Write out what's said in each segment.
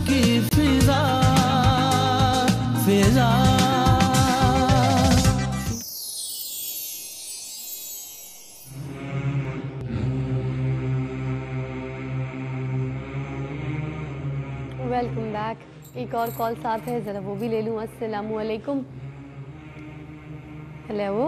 की फिजा फिजा। Welcome back. एक और कॉल साथ है, ज़रा वो भी ले लूँ। अस्सलामु अलैकुम। हेलो।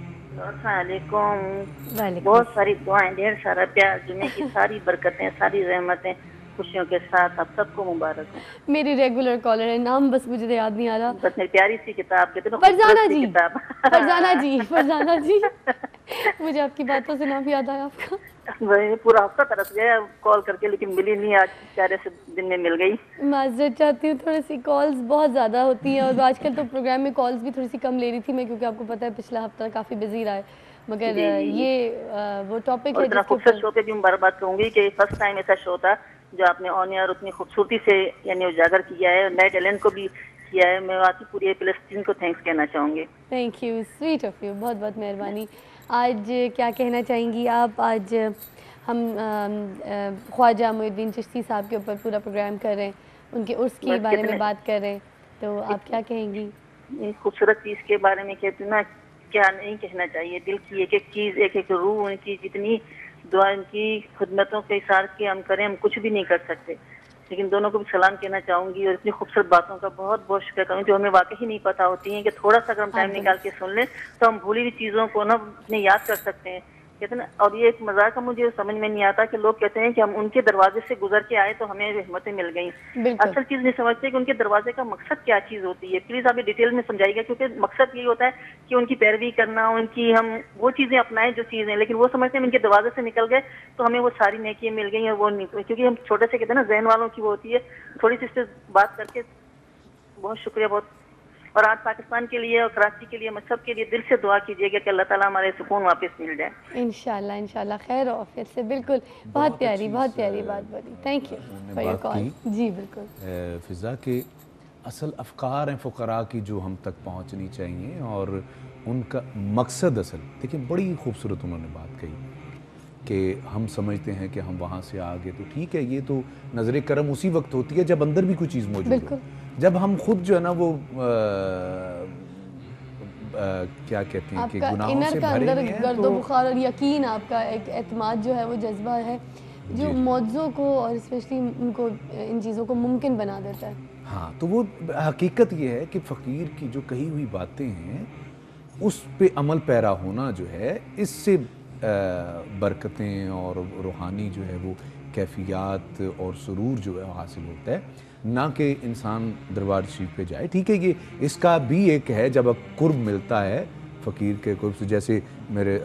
वालेकुम। बहुत सारी दुआएं, ढेर सारा प्यार, जुमे की सारी बरकतें, सारी रहमतें खुशियों के साथ आप सबको मुबारक हो। मेरी रेगुलर कॉलर है, नाम बस मुझे याद नहीं आ रहा। बस मेरी प्यारी सी किताब, कितनी फरजाना खूबसूरत सी जी। किताब। फरजाना जी, फरजाना जी। मुझे आपकी बातों से नाम याद आया आपका। वही पूरा हफ्ता तरस गया कॉल करके, लेकिन मिली नहीं, आज बेचारे से दिन में मिल गई। माजरत चाहती हूँ, थोड़ी सी कॉल्स बहुत ज़्यादा होती हैं और आजकल तो प्रोग्राम में कॉल्स भी थोड़ी सी कम ले रही थी मैं, क्योंकि आपको पता है पिछला हफ्ता काफ़ी बिजी रहा है। मगर ये वो टॉपिक है इतना खूबसूरत शो पे भी मैं बार बार कहूँगी कि फर्स्ट टाइम ऐसा शो था जो आपने ऑन एयर उतनी खूबसूरती से यानी उजागर किया है, नए टैलेंट को भी किया है। मैं आपकी पूरी प्लस टीम को थैंक्स कहना चाहूँगी। Thank you, sweet of you, बहुत बहुत मेहरबानी। आज क्या कहना चाहेंगी आप? आज हम ख्वाजा मोइनुद्दीन चिश्ती साहब के ऊपर पूरा प्रोग्राम कर रहे हैं, उनके उर्स के बारे में बात कर रहे हैं, तो आप क्या कहेंगी? खूबसूरत चीज़ के बारे में कहते ना, क्या नहीं कहना चाहिए। दिल की एक एक चीज़, एक एक रूह, उनकी जितनी दुआ, उनकी खिदमतों के इशार के हम करें, हम कुछ भी नहीं कर सकते। लेकिन दोनों को भी सलाम कहना चाहूँगी और इतनी खूबसूरत बातों का बहुत बहुत शुक्र करूँगी जो हमें वाकई ही नहीं पता होती हैं, कि थोड़ा सा अगर हम टाइम निकाल के सुन लें तो हम भूली हुई चीज़ों को ना अपने याद कर सकते हैं, कहते ना। और ये एक मजाक है, मुझे समझ में नहीं आता कि लोग कहते हैं कि हम उनके दरवाजे से गुजर के आए तो हमें हिम्मतें मिल गई। असल चीज़ नहीं समझते कि उनके दरवाजे का मकसद क्या चीज़ होती है। प्लीज़ आप ये डिटेल में समझाइएगा, क्योंकि मकसद यही होता है कि उनकी पैरवी करना, उनकी हम वो चीज़ें अपनाएं जो चीज़ें, लेकिन वो समझते हैं इनके दरवाजे से निकल गए तो हमें वो सारी नेकियां मिल गई और वो नहीं, क्योंकि हम छोटे से कहते हैं ना, जहन वालों की वो होती है। थोड़ी सी इससे बात करके बहुत शुक्रिया, बहुत। और आज पाकिस्तान के लिए और कराची के लिए, हम सब के लिए दिल से दुआ कीजिएगा कि अल्लाह ताला हमारे सुकून वापस मिल जाए। इंशाल्लाह, इंशाल्लाह खैर और फिर से बिल्कुल। बहुत प्यारी बात बोली। Thank you for your call. जी बिल्कुल। फिज़ा के असल अफ़कार हैं फ़ुक़रा की जो हम तक पहुँचनी चाहिए, और उनका मकसद असल, देखिए बड़ी खूबसूरत उन्होंने बात कही कि हम समझते हैं कि हम वहाँ से आ गए तो ठीक है। ये तो नज़र करम उसी वक्त होती है जब अंदर भी कोई चीज़ मौजूद हो। जब हम खुद जो है ना वो क्या कहते हैं कि गुनाहों से भरे हुए हैं, गर्दो बुखार और यकीन, आपका एक एतमाद जो है वो जज्बा है जो मौजों को और स्पेशली उनको इन चीज़ों को मुमकिन बना देता है। हाँ, तो वो हकीकत ये है कि फ़कीर की जो कही हुई बातें हैं उस पे अमल पैरा होना जो है, इससे बरकतें और रूहानी जो है वो कैफियत और सुरूर जो है हासिल होता है, ना कि इंसान दरबार शरीफ पे जाए। ठीक है, ये इसका भी एक है जब कुर्ब मिलता है फ़कीर के कुर्ब से। जैसे मेरे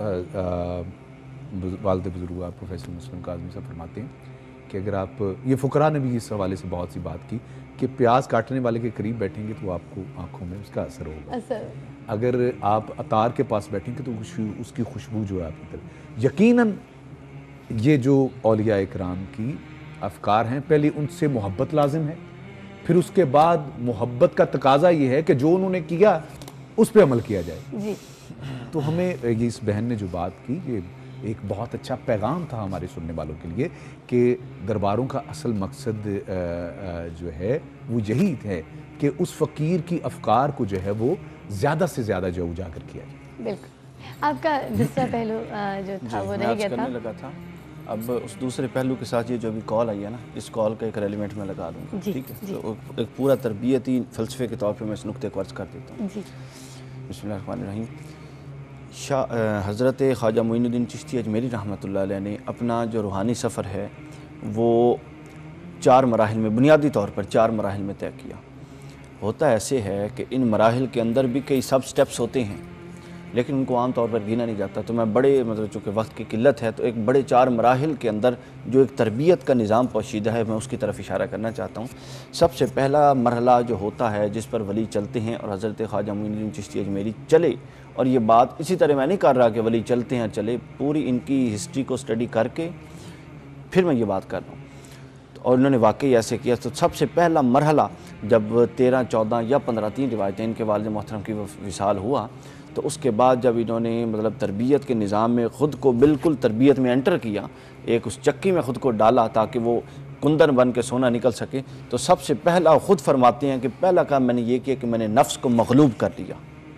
वालिद बुज़ुर्ग प्रोफेसर मुस्लिम काज़मी साहब फरमाते हैं कि अगर आप, ये फ़ुक़रा ने भी इस हवाले से बहुत सी बात की कि प्याज काटने वाले के करीब बैठेंगे तो आपको आँखों में उसका असर होगा, अगर आप अतार के पास बैठेंगे तो उसकी खुशबू जो है आपकी तरफ। यकीनन ये जो औलिया इकराम की अफ़कार हैं, पहले उनसे मोहब्बत लाजिम है, फिर उसके बाद मोहब्बत का तकाजा ये है कि जो उन्होंने किया उस पर अमल किया जाए जी। तो हमें ये इस बहन ने जो बात की, ये एक बहुत अच्छा पैगाम था हमारे सुनने वालों के लिए कि दरबारों का असल मकसद जो है वो यही है कि उस फ़कीर की अफ़कार को जो है वो ज़्यादा से ज़्यादा जो उजागर किया जाए। बिल्कुल। आपका दूसरा पहलू जो था वो रह गया था। अब उस दूसरे पहलू के साथ ये जो अभी कॉल आई है ना, इस कॉल का एक एलिमेंट में लगा दूँगा, ठीक है। तो एक पूरा तरबियती फ़लसफ़े के तौर पे मैं इस नुक्ते को अर्ज़ कर देता हूँ। बिस्मिल्लाहिर्रहमानिर्रहीम। हज़रत ख्वाजा मोइनुद्दीन चिश्ती अजमेरी रहमतुल्लाह अलैह ने अपना जो रूहानी सफ़र है वो 4 मराहिल में, बुनियादी तौर पर 4 मराहिल में तय किया। होता ऐसे है कि इन मराहिल के अंदर भी कई सब स्टेप्स होते हैं, लेकिन उनको आम तौर पर गिना नहीं जाता। तो मैं बड़े चूँकि वक्त की किल्लत है, तो एक बड़े 4 मराहिल के अंदर जो एक तरबियत का निज़ाम पोशीदा है, मैं उसकी तरफ इशारा करना चाहता हूँ। सबसे पहला मरहला जो होता है जिस पर वली चलते हैं, और हज़रत ख्वाजा मोइनुद्दीन चिश्ती अजमेरी चले, और ये बात इसी तरह मैं नहीं कर रहा कि वली चलते हैं चले, पूरी इनकी हिस्ट्री को स्टडी करके फिर मैं ये बात कर रहा हूँ। और इन्होंने वाकई ऐसे किया। तो सबसे पहला मरहला जब 13, 14 या 15, 3 रिवायतें इनके वालिद मोहतरम की विसाल हुआ, तो उसके बाद जब इन्होंने तरबियत के निज़ाम में ख़ुद को बिल्कुल तरबियत में एंटर किया, एक उस चक्की में ख़ुद को डाला ताकि वो کندن بن کے سونا نکل سکے، تو سب سے پہلا خود فرماتے ہیں کہ پہلا کام میں نے یہ کیا کہ میں نے نفس کو مغلوب کر لیا۔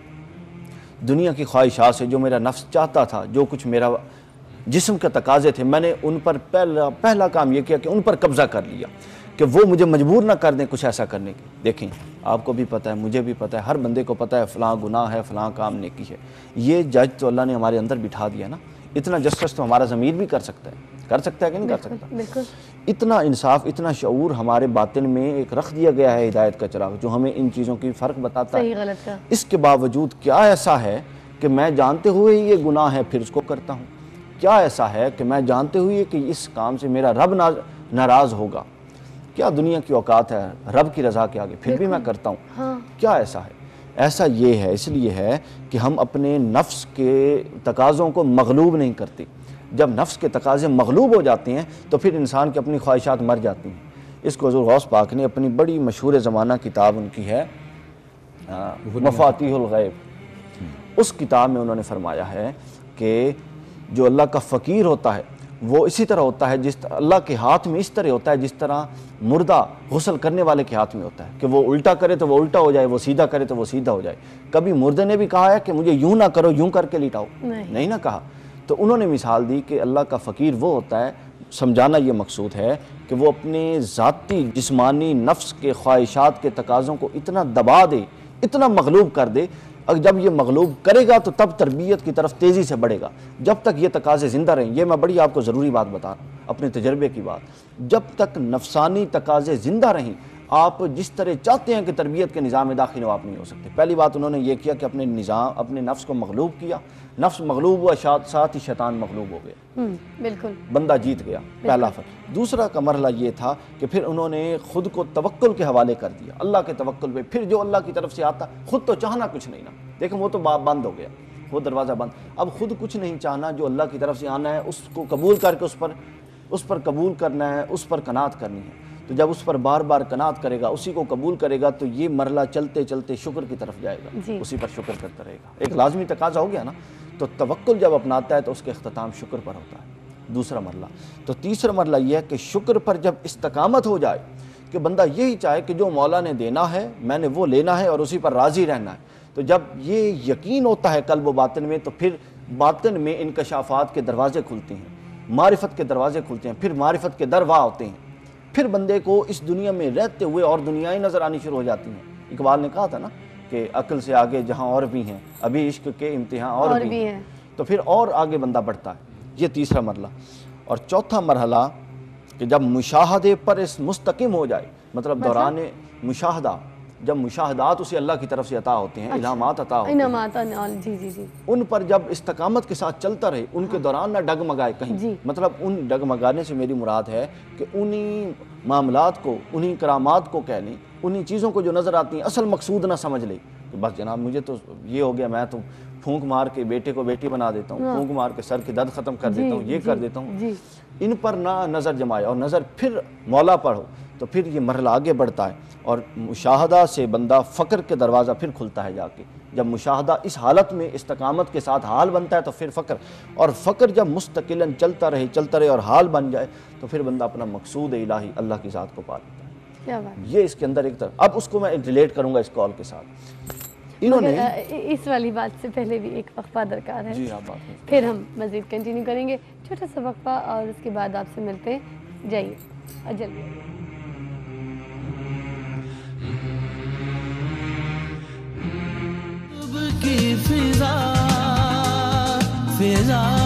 دنیا کی خواہشات سے جو میرا نفس چاہتا تھا، جو کچھ میرا جسم کے تقاضے تھے، میں نے ان پر پہلا کام یہ کیا کہ ان پر قبضہ کر لیا کہ وہ مجھے مجبور نہ کر دیں کچھ ایسا کرنے کی۔ دیکھیں آپ کو بھی پتہ ہے، مجھے بھی پتہ ہے، ہر بندے کو پتہ ہے فلاں گناہ ہے، فلاں کام نیکی ہے۔ یہ جج تو اللہ نے ہمارے اندر بٹھا دیا نا، اتنا جسٹس تو ہمارا ضمیر بھی کر سکتا ہے کہ نہیں کر سکتا؟ اتنا انصاف، اتنا شعور ہمارے باطن میں ایک رکھ دیا گیا ہے ہدایت کا چراغ، جو ہمیں ان چیزوں کی فرق بتاتا ہے۔ صحیح غلط کا۔ اس کے باوجود کیا ایسا ہے کہ میں جانتے ہوئے یہ گناہ ہے پھر اس کو کرتا ہوں؟ کیا ایسا ہے کہ میں جانتے ہوئے کہ اس کام سے میرا رب ناراض ہوگا؟ کیا دنیا کی اوقات ہے رب کی رضا کے آگے، پھر بھی میں کرتا ہوں؟ کیا ایسا ہے؟ ایسا یہ ہے، اس لیے ہے کہ ہم اپنے نفس کے تقاضوں کو مغلوب نہیں کرتے۔ جب نفس کے تقاضے مغلوب ہو جاتے ہیں تو پھر انسان کی اپنی خواہشات مر جاتی ہیں۔ اس کو حضور غوث پاک نے اپنی بڑی مشہور زمانہ کتاب ان کی ہے مفاتیح الغیب، اس کتاب میں انہوں نے فرمایا ہے کہ جو اللہ کا فقیر ہوتا ہے وہ اسی طرح ہوتا ہے، جس اللہ کے ہاتھ میں اس طرح ہوتا ہے جس طرح مردہ غسل کرنے والے کے ہاتھ میں ہوتا ہے، کہ وہ الٹا کرے تو وہ الٹا ہو جائے، وہ سیدھا کرے تو وہ سیدھا ہو جائے۔ کبھی مردے نے بھی کہا ہے کہ مجھے یوں نہ کرو، یوں کر کے لٹاؤ، نہیں نہ کہا۔ تو انہوں نے مثال دی کہ اللہ کا فقیر وہ ہوتا ہے، سمجھانا یہ مقصود ہے کہ وہ اپنے ذاتی جسمانی نفس کے خواہشات کے تقاضوں کو اتنا دبا دے، اتنا مغلوب کر دے، اور جب یہ مغلوب کرے گا تو تب تربیت کی طرف تیزی سے بڑھے گا۔ جب تک یہ تقاضے زندہ رہیں، یہ میں بڑی آپ کو ضروری بات بتا رہا ہوں، اپنے تجربے کی بات، جب تک نفسانی تقاضے زندہ رہیں، آپ جس طرح چاہتے ہیں کہ تربیت کے نظام داخلی نواب نہیں ہو سکتے۔ پہلی بات انہوں نے یہ کیا کہ اپنے نفس کو مغلوب کیا، نفس مغلوب ہوا، ساتھ ہی شیطان مغلوب ہو گیا، بالکل بندہ جیت گیا، پہلا فرق۔ دوسرا کا مرحلہ یہ تھا کہ پھر انہوں نے خود کو توکل کے حوالے کر دیا، اللہ کے توکل پہ۔ پھر جو اللہ کی طرف سے آتا، خود تو چاہنا کچھ نہیں نا، دیکھیں وہ تو بند ہو گیا، وہ دروازہ بند۔ اب خود کچھ نہیں چاہنا، جو اللہ کی طرف سے آنا ہے اس کو قبول کر کے اس پر قبول کرنا ہے، اس پر قناعت کرنی ہے۔ تو جب اس پر بار بار قناعت کرے گا، اسی کو قبول کرے گا، تو یہ مرحلہ چلتے چلتے شکر کی طرف جائے گا، اسی پر شکر کرتا رہے گا۔ ایک لازمی تقاضا ہو گیا نا۔ تو توکل جب اپناتا ہے تو اس کے اختتام شکر پر ہوتا ہے، دوسرا مرحلہ۔ تو تیسرا مرحلہ یہ ہے کہ شکر پر جب استقامت ہو جائے کہ بندہ یہی چاہے کہ جو مولا نے دینا ہے میں نے وہ لینا ہے اور اسی پر راضی رہنا ہے، تو جب یہ یقین ہوتا ہے قلب و باطن میں، تو پھر باطن میں انکشافات کے دروازے کھلتے ہیں، معرفت کے دروازے کھلتے ہیں، پھر معرفت کے در واہ ہوتے ہیں، پھر بندے کو اس دنیا میں رہتے ہوئے اور دنیایں نظر آنی شروع ہو جاتی ہیں۔ اقبال نے کہا تھا نا کہ عقل سے آگے جہاں اور بھی ہیں، ابھی عشق کے امتحان اور بھی ہیں، تو پھر اور آگے بندہ بڑھتا ہے۔ یہ تیسرا مرحلہ۔ اور چوتھا مرحلہ کہ جب مشاہدے پر اس مستقیم ہو جائے، مطلب دوران مشاہدہ، جب مشاہدات اسے اللہ کی طرف سے عطا ہوتے ہیں، الہامات عطا ہوتے ہیں، جی ان پر جب استقامت کے ساتھ چلتا رہے، ان کے دوران نہ ڈگمگائے کہیں، مطلب ان ڈگمگانے سے میری مراد ہے کہ انہی معاملات کو، انہی کرامات کو کہہ لیں، انہی چیزوں کو جو نظر آتی ہیں اصل مقصود نہ سمجھ لے کہ بس جناب مجھے تو یہ ہو گیا، میں تو پھونک مار کے بیٹے کو بیٹی بنا دیتا ہوں، پھونک مار کے سر کے درد ختم کر دیتا ہوں، یہ کر دیتا ہوں، ان پر نہ نظر جمائے اور نظر پھر مولا پر ہو، تو پھر یہ مرحلہ آگے بڑھتا ہے اور مشاہدہ سے بندہ فقر کے دروازہ پھر کھلتا ہے جا کے۔ جب مشاہدہ اس حالت میں استقامت کے ساتھ حال بنتا ہے تو پھر فقر، اور فقر جب مستقلاً چلتا رہے اور حال بن جائے تو پھر بندہ اپنا مقصود الہی اللہ کی ذات کو پا لیتا ہے۔ کیا بات، یہ اس کے اندر ایک طرف، اب اس کو میں ریلیٹ کروں گا اس کال کے ساتھ۔ انہوں نے اس والی بات سے پہلے بھی ایک وقفہ درکار ہے، جی آپ بات کریں، پھر ہم مزید کنٹینیو کریں گے، چھوٹا سا وقفہ اور اس کے بعد آپ سے ملتے ہیں، جائیے جلدی۔ فضا